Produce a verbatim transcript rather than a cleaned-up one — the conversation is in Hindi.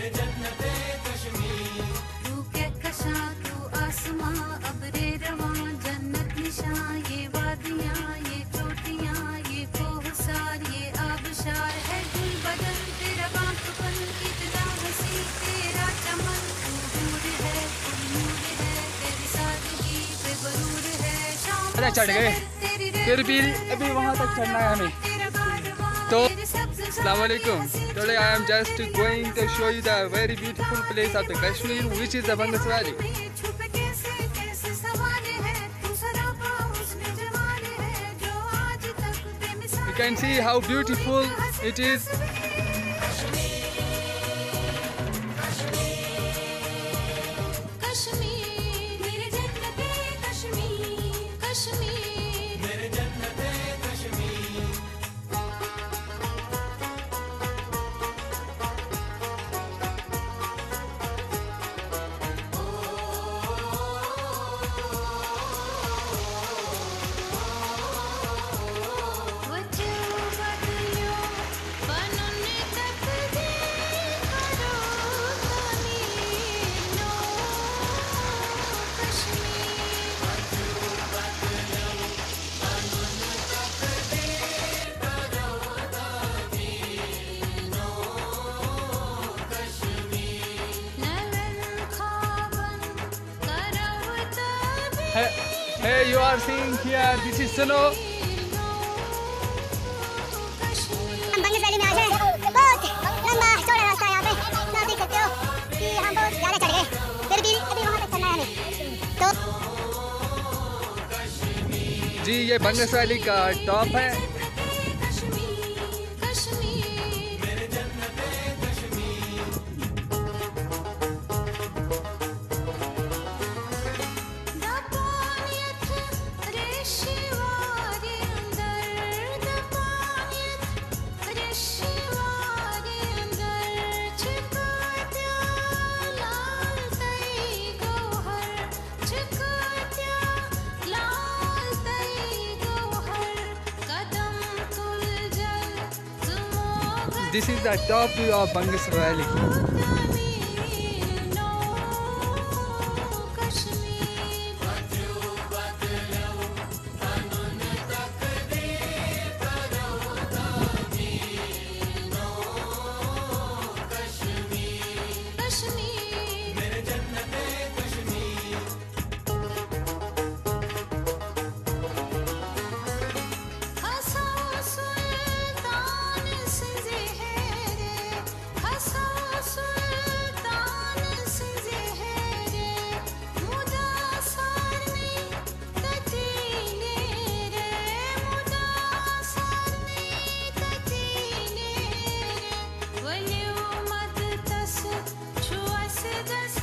तू कहकशां तू आसमां अबरे रवां जन्नत निशां ये वादियां ये चोटियां ये कोहसार ये आबशार है गुल बदन तेरा बांकपन इतना हंसी तेरा चमन तू दूर है तू नूर है तेरी सादगी पे बरूर है शाम अरे चढ़ गए फिर भी अभी वहाँ तक चढ़ना है हमें। तो अस्सलाम वालेकुम। Today I am just going to show you the very beautiful place of the Kashmir, which is the Bangus Valley. You can see how beautiful it is. Hey, hey, you are seeing here, this is snow. हम बंगस वैली में आ गए। बहुत लंबा चौड़ा रास्ता है यहाँ पे। आप देख सकते हो कि हम बहुत ज़्यादा चढ़ गए। फिर भी अभी वहाँ तक चलना है हमें। तो जी ये बंगस वैली का टॉप है। This is the top view of Bangus Valley. This